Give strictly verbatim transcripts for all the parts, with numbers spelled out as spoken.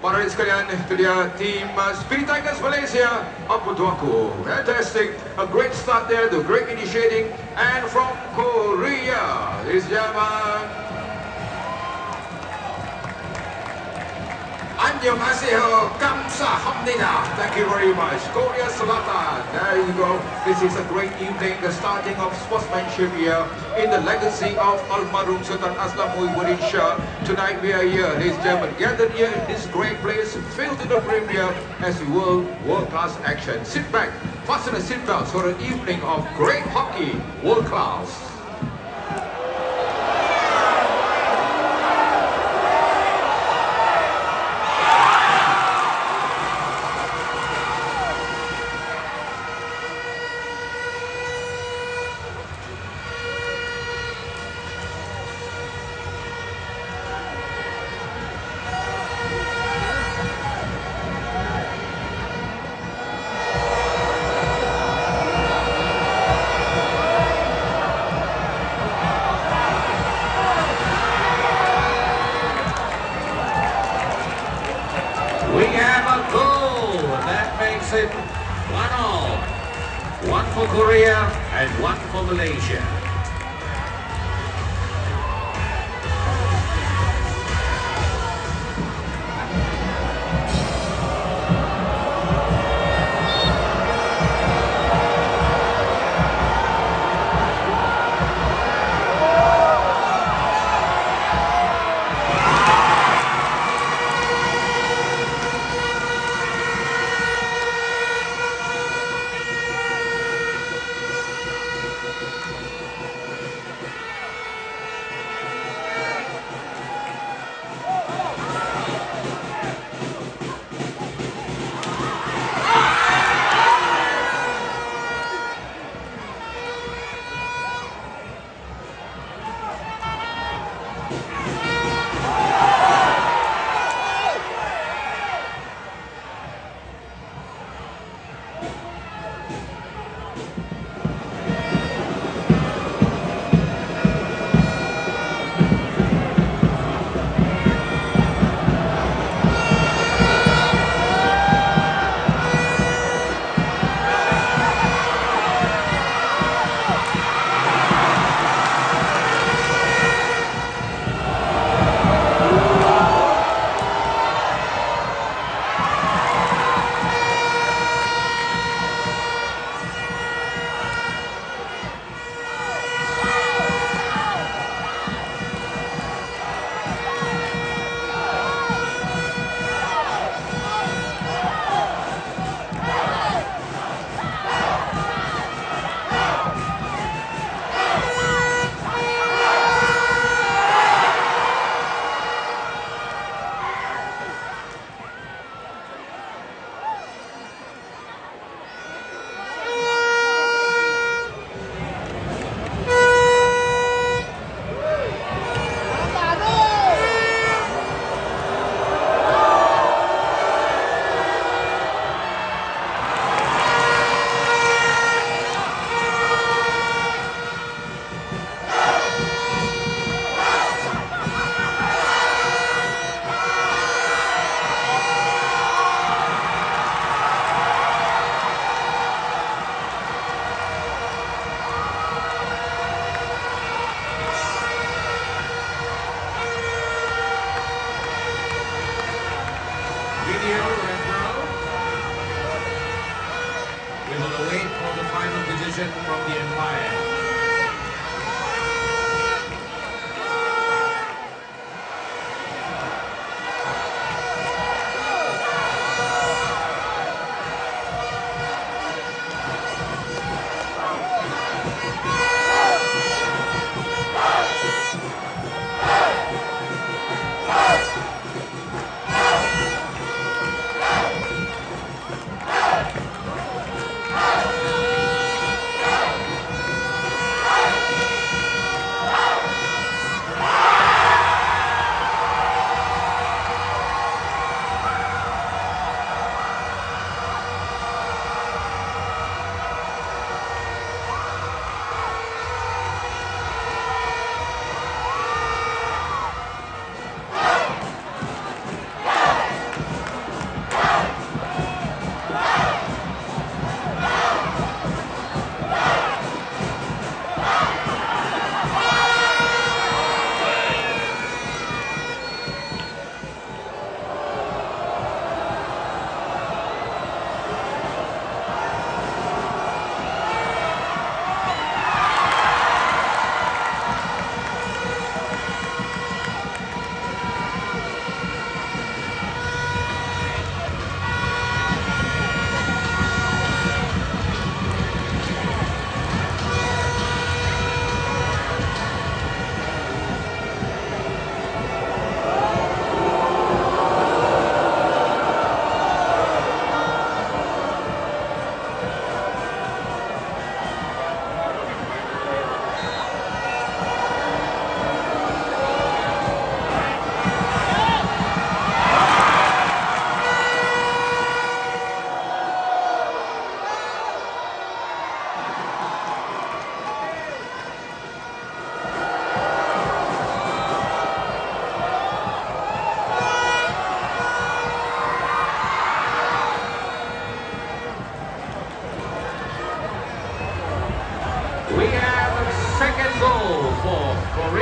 Para sekalian, itu dia tim uh, Spirit Tigers Malaysia. Apa tu aku? Fantastic. A great start there, the great initiating. And from Korea, ladies and gentlemen, 안녕하세요. 감사합니다. Thank you very much. Korea Selatan. There you go. This is a great evening, the starting of sportsmanship here in the legacy of Almarhum Sultan Aslam Muhyiddin Shah. Tonight we are here, ladies and gentlemen, gathered here in this great place, filled to the brim here as we will world-class action. Sit back, fasten the seatbelts for an evening of great hockey, world-class. We have a goal that makes it one all. One for Korea and one for Malaysia. We will await for the final decision from the umpire.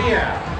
Korea.